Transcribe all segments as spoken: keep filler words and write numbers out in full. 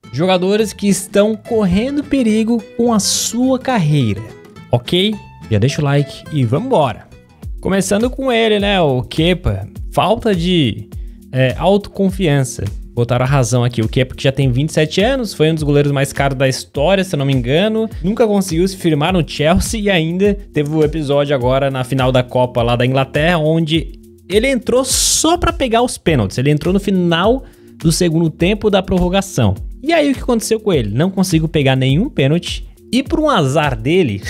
jogadores que estão correndo perigo com a sua carreira, ok? Já deixa o like e vamos embora. Começando com ele, né, o Kepa. Falta de é, autoconfiança. Botaram a razão aqui. O Kepa, que já tem vinte e sete anos, foi um dos goleiros mais caros da história, se eu não me engano. Nunca conseguiu se firmar no Chelsea e ainda teve o episódio agora na final da Copa lá da Inglaterra, onde ele entrou só pra pegar os pênaltis. Ele entrou no final do segundo tempo da prorrogação. E aí o que aconteceu com ele? Não conseguiu pegar nenhum pênalti. E por um azar dele...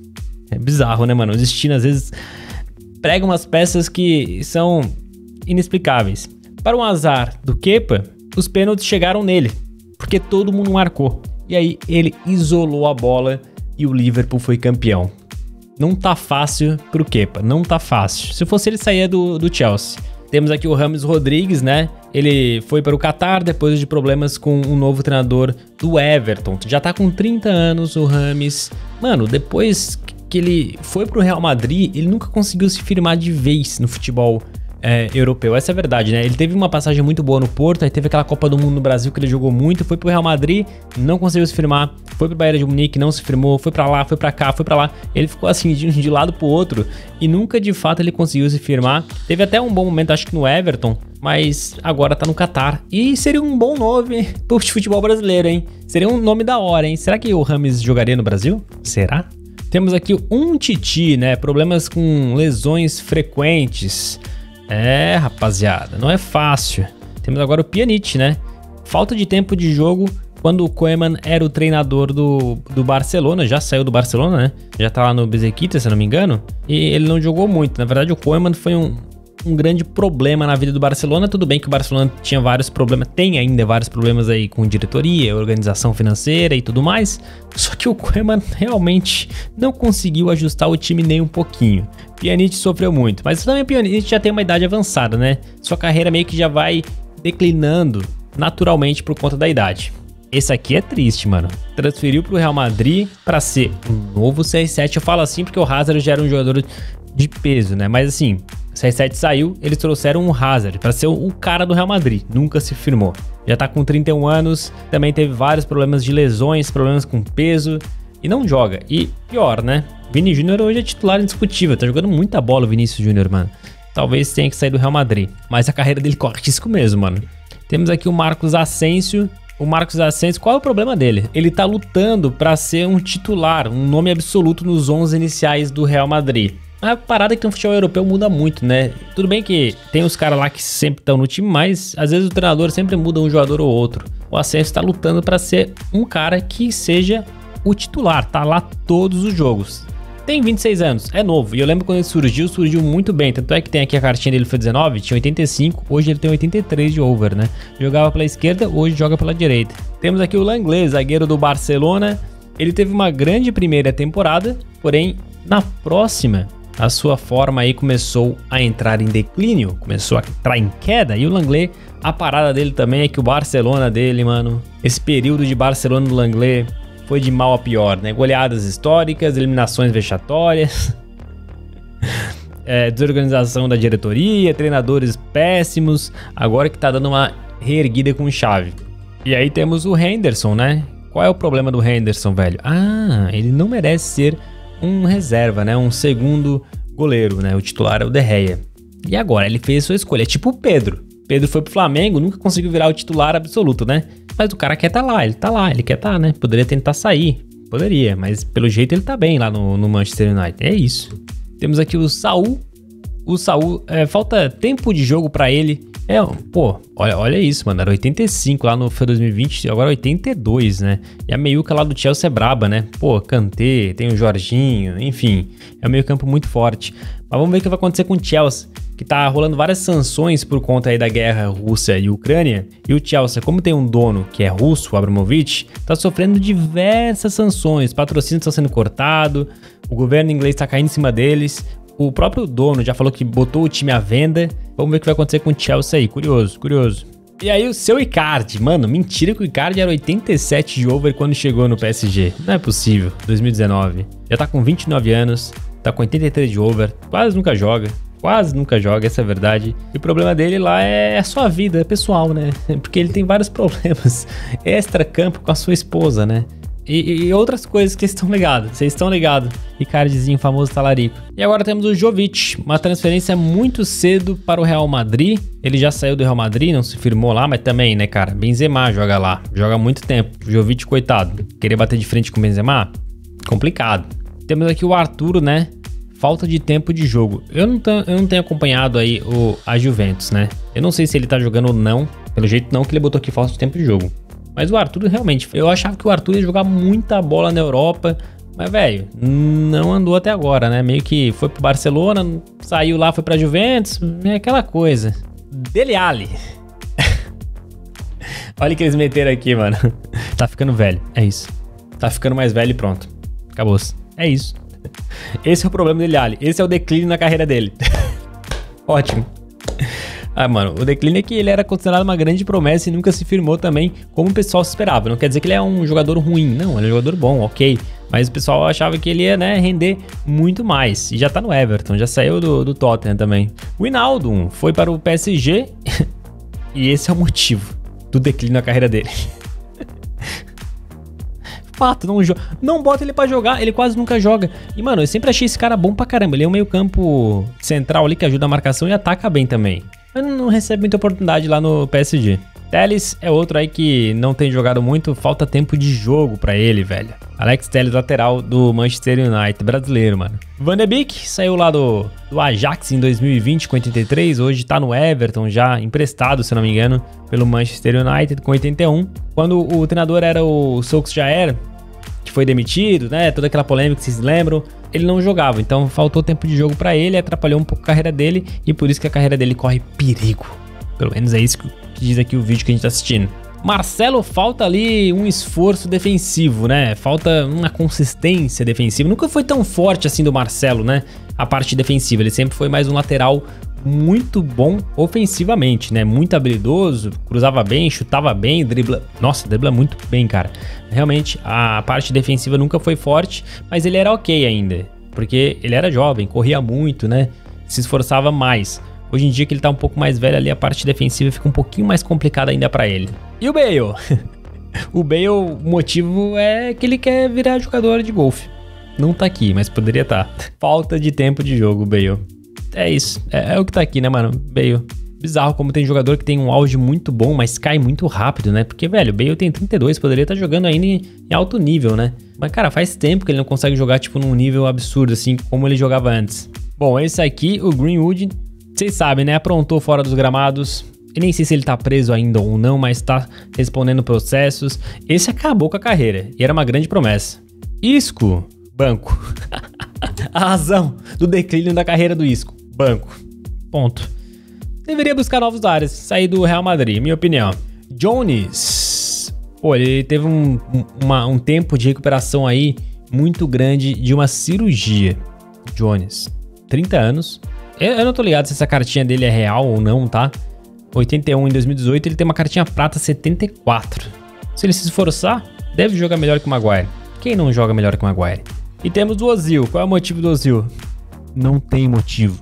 é bizarro, né, mano? O destino às vezes prega umas peças que são inexplicáveis. Para um azar do Kepa, os pênaltis chegaram nele, porque todo mundo marcou. E aí ele isolou a bola e o Liverpool foi campeão. Não tá fácil pro Kepa, não tá fácil. Se fosse ele, saía do, do Chelsea. Temos aqui o James Rodrigues, né? Ele foi para o Qatar depois de problemas com um novo treinador do Everton. Já tá com trinta anos o James. Mano, depois que ele foi pro Real Madrid, ele nunca conseguiu se firmar de vez no futebol É, europeu, essa é a verdade, né? Ele teve uma passagem muito boa no Porto, aí teve aquela Copa do Mundo no Brasil que ele jogou muito, foi pro Real Madrid, não conseguiu se firmar, foi pro Bayern de Munique, não se firmou, foi pra lá, foi pra cá, foi pra lá, ele ficou assim de, de lado pro outro e nunca de fato ele conseguiu se firmar. Teve até um bom momento, acho que no Everton, mas agora tá no Qatar e seria um bom nome pro futebol brasileiro, hein? Seria um nome da hora, hein? Será que o James jogaria no Brasil? Será? Temos aqui um Titi, né? Problemas com lesões frequentes. É, rapaziada, não é fácil. Temos agora o Pjanic, né? Falta de tempo de jogo quando o Koeman era o treinador do, do Barcelona. Já saiu do Barcelona, né? Já tá lá no Besiktas, se não me engano. E ele não jogou muito. Na verdade, o Koeman foi um, um grande problema na vida do Barcelona. Tudo bem que o Barcelona tinha vários problemas, tem ainda vários problemas aí com diretoria, organização financeira e tudo mais. Só que o Koeman realmente não conseguiu ajustar o time nem um pouquinho. Pjanic sofreu muito, mas também o Pjanic já tem uma idade avançada, né? Sua carreira meio que já vai declinando naturalmente por conta da idade. Esse aqui é triste, mano. Transferiu pro Real Madrid pra ser um novo C R sete. Eu falo assim porque o Hazard já era um jogador de peso, né? Mas assim, o C R sete saiu, eles trouxeram um Hazard pra ser o cara do Real Madrid. Nunca se firmou. Já tá com trinta e um anos, também teve vários problemas de lesões, problemas com peso e não joga. E pior, né? Vini Júnior hoje é titular indiscutível, tá jogando muita bola o Vinícius Júnior, mano. Talvez tenha que sair do Real Madrid, mas a carreira dele corre risco mesmo, mano. Temos aqui o Marcos Asensio. O Marcos Asensio, qual é o problema dele? Ele tá lutando pra ser um titular, um nome absoluto nos onze iniciais do Real Madrid. A parada é que no futebol europeu muda muito, né? Tudo bem que tem os caras lá que sempre estão no time, mas às vezes o treinador sempre muda um jogador ou outro. O Asensio tá lutando pra ser um cara que seja o titular, tá lá todos os jogos. Tem vinte e seis anos, é novo, e eu lembro quando ele surgiu, surgiu muito bem, tanto é que tem aqui a cartinha dele, foi dezenove, tinha oitenta e cinco, hoje ele tem oitenta e três de over, né? Jogava pela esquerda, hoje joga pela direita. Temos aqui o Lenglet, zagueiro do Barcelona, ele teve uma grande primeira temporada, porém, na próxima, a sua forma aí começou a entrar em declínio, começou a entrar em queda, e o Lenglet, a parada dele também é que o Barcelona dele, mano, esse período de Barcelona do Lenglet foi de mal a pior, né? Goleadas históricas, eliminações vexatórias, é, desorganização da diretoria, treinadores péssimos, agora que tá dando uma reerguida com chave. E aí temos o Henderson, né? Qual é o problema do Henderson, velho? Ah, ele não merece ser um reserva, né? Um segundo goleiro, né? O titular é o De Gea. E agora? Ele fez sua escolha, é tipo o Pedro. Pedro foi pro Flamengo, nunca conseguiu virar o titular absoluto, né? Mas o cara quer tá lá, ele tá lá, ele quer tá, né? Poderia tentar sair, poderia, mas pelo jeito ele tá bem lá no, no Manchester United, é isso. Temos aqui o Saul, o Saul, é, falta tempo de jogo pra ele, é, pô, olha, olha isso, mano, era oitenta e cinco lá no dois mil e vinte, agora oitenta e dois, né? E a meiuca lá do Chelsea é braba, né? Pô, Kanté, tem o Jorginho, enfim, é um meio campo muito forte. Mas vamos ver o que vai acontecer com o Chelsea, que tá rolando várias sanções por conta aí da guerra Rússia e Ucrânia, e o Chelsea, como tem um dono que é russo, o Abramovich, tá sofrendo diversas sanções, patrocínios estão sendo cortados, o governo inglês tá caindo em cima deles, o próprio dono já falou que botou o time à venda, vamos ver o que vai acontecer com o Chelsea aí, curioso, curioso. E aí o seu Icardi, mano, mentira que o Icardi era oitenta e sete de over quando chegou no P S G, não é possível, dois mil e dezenove, já tá com vinte e nove anos, tá com oitenta e três de over, quase nunca joga. quase nunca joga, essa é a verdade. E o problema dele lá é a sua vida pessoal, né? Porque ele tem vários problemas extra-campo com a sua esposa, né? E, e outras coisas que vocês estão ligados, vocês estão ligados. Ricardinho, famoso talarico. E agora temos o Jovic, uma transferência muito cedo para o Real Madrid. Ele já saiu do Real Madrid, não se firmou lá, mas também, né, cara? Benzema joga lá, joga há muito tempo. O Jovic, coitado, querer bater de frente com o Benzema? Complicado. Temos aqui o Arturo, né? Falta de tempo de jogo. Eu não, eu não tenho acompanhado aí o, a Juventus, né? Eu não sei se ele tá jogando ou não. Pelo jeito não, que ele botou aqui falta de tempo de jogo. Mas o Arthur realmente, eu achava que o Arthur ia jogar muita bola na Europa, mas velho, não andou até agora, né? Meio que foi pro Barcelona, saiu lá, foi pra Juventus, é aquela coisa. Dele Alli. Olha o que eles meteram aqui, mano. Tá ficando velho, é isso. Tá ficando mais velho e pronto. Acabou-se. É isso. Esse é o problema dele Alli. Esse é o declínio na carreira dele. Ótimo. Ah, mano, o declínio é que ele era considerado uma grande promessa e nunca se firmou também como o pessoal se esperava. Não quer dizer que ele é um jogador ruim, não, ele é um jogador bom, ok. Mas o pessoal achava que ele ia, né, render muito mais. E já tá no Everton, já saiu do, do Tottenham também. O Wijnaldum foi para o P S G e esse é o motivo do declínio na carreira dele. Fato, não, não bota ele pra jogar, ele quase nunca joga. E, mano, eu sempre achei esse cara bom pra caramba. Ele é um meio campo central ali que ajuda a marcação e ataca bem também. Mas não recebe muita oportunidade lá no P S G. Telles é outro aí que não tem jogado muito, falta tempo de jogo pra ele, velho. Alex Telles, lateral do Manchester United, brasileiro, mano. Van de Beek saiu lá do, do Ajax em dois mil e vinte com oitenta e três, hoje tá no Everton já, emprestado, se não me engano, pelo Manchester United com oitenta e um. Quando o treinador era o Solskjaer, que foi demitido, né, toda aquela polêmica que vocês lembram, ele não jogava, então faltou tempo de jogo pra ele, atrapalhou um pouco a carreira dele e por isso que a carreira dele corre perigo. Pelo menos é isso que diz aqui o vídeo que a gente tá assistindo. Marcelo, falta ali um esforço defensivo, né? Falta uma consistência defensiva. Nunca foi tão forte assim do Marcelo, né? A parte defensiva, ele sempre foi mais um lateral muito bom ofensivamente, né? Muito habilidoso, cruzava bem, chutava bem, dribla... Nossa, dribla muito bem, cara. Realmente, a parte defensiva nunca foi forte, mas ele era ok ainda. Porque ele era jovem, corria muito, né? Se esforçava mais. Hoje em dia que ele tá um pouco mais velho ali, a parte defensiva fica um pouquinho mais complicada ainda pra ele. E o Bale? O Bale, o motivo é que ele quer virar jogador de golfe. Não tá aqui, mas poderia estar. Falta de tempo de jogo, Bale. É isso, é, é o que tá aqui, né, mano? Bale. Bizarro como tem jogador que tem um auge muito bom, mas cai muito rápido, né? Porque, velho, o Bale tem trinta e dois, poderia estar jogando ainda em, em alto nível, né? Mas, cara, faz tempo que ele não consegue jogar, tipo, num nível absurdo, assim, como ele jogava antes. Bom, esse aqui, o Greenwood... Vocês sabem, né? Aprontou fora dos gramados. E nem sei se ele tá preso ainda ou não, mas tá respondendo processos. Esse acabou com a carreira e era uma grande promessa. Isco, banco. A razão do declínio da carreira do Isco, banco. Ponto. Deveria buscar novos áreas, sair do Real Madrid, minha opinião. Jones. Pô, ele teve um, uma, um tempo de recuperação aí muito grande de uma cirurgia. Jones, trinta anos. Eu não tô ligado se essa cartinha dele é real ou não, tá? oitenta e um em dois mil e dezoito, ele tem uma cartinha prata setenta e quatro. Se ele se esforçar, deve jogar melhor que o Maguire. Quem não joga melhor que o Maguire? E temos o Ozil. Qual é o motivo do Ozil? Não tem motivo.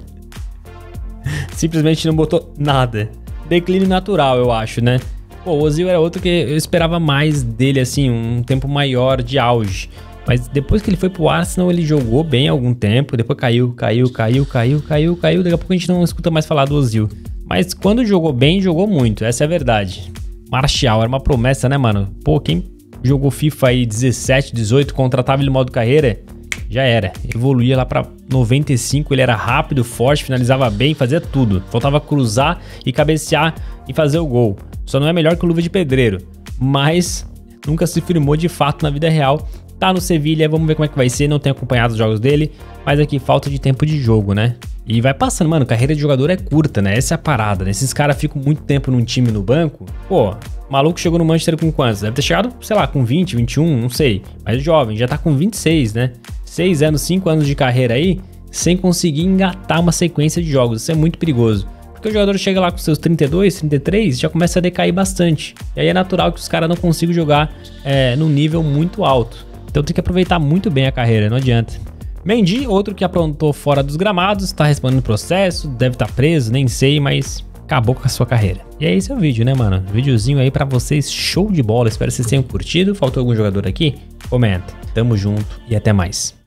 Simplesmente não botou nada. Declínio natural, eu acho, né? Pô, o Ozil era outro que eu esperava mais dele, assim, um tempo maior de auge. Mas depois que ele foi pro Arsenal, ele jogou bem há algum tempo. Depois caiu, caiu, caiu, caiu, caiu, caiu. Daqui a pouco a gente não escuta mais falar do Ozil. Mas quando jogou bem, jogou muito. Essa é a verdade. Martial era uma promessa, né, mano? Pô, quem jogou FIFA aí dezessete, dezoito, contratava ele no modo carreira, já era. Evoluía lá pra noventa e cinco, ele era rápido, forte, finalizava bem, fazia tudo. Faltava cruzar e cabecear e fazer o gol. Só não é melhor que o Luva de Pedreiro. Mas nunca se firmou de fato na vida real. Tá no Sevilha, vamos ver como é que vai ser, não tenho acompanhado os jogos dele, mas aqui falta de tempo de jogo, né? E vai passando, mano, carreira de jogador é curta, né? Essa é a parada, né? Esses caras ficam muito tempo num time no banco, pô, o maluco chegou no Manchester com quantos? Deve ter chegado, sei lá, com vinte, vinte e um, não sei, mas jovem, já tá com vinte e seis, né? seis anos, cinco anos de carreira aí, sem conseguir engatar uma sequência de jogos, isso é muito perigoso. Porque o jogador chega lá com seus trinta e dois, trinta e três, já começa a decair bastante. E aí é natural que os caras não consigam jogar é, num nível muito alto. Então tem que aproveitar muito bem a carreira, não adianta. Mendy, outro que aprontou fora dos gramados, tá respondendo processo, deve estar preso, nem sei, mas acabou com a sua carreira. E é esse é o vídeo, né, mano? Videozinho aí pra vocês, show de bola. Espero que vocês tenham curtido. Faltou algum jogador aqui? Comenta. Tamo junto e até mais.